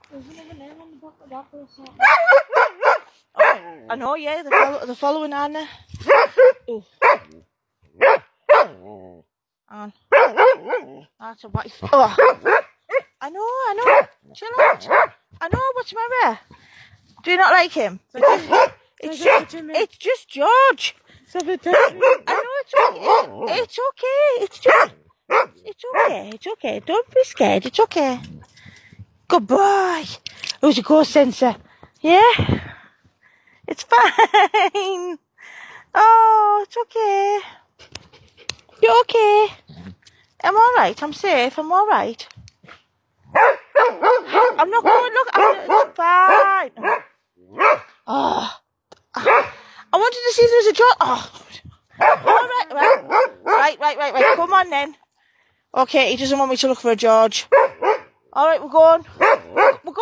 There's another name on the back of that person. Oh, I know, yeah, they're following Anna. Oh. On. That's a wife. Oh. I know. Chill out. I know, what's the matter? Do you not like him? It's just George. So they touch me. I know it's okay. It's okay. Don't be scared. It's okay. Good boy. Who's your ghost sensor? Yeah? It's fine. Oh, it's okay. You're okay. I'm alright. I'm safe. I'm alright. I'm not going. Look, it's fine. Oh. I wanted to see if there was a George. Oh. Right. Come on then. Okay, he doesn't want me to look for a George. Alright, we're going.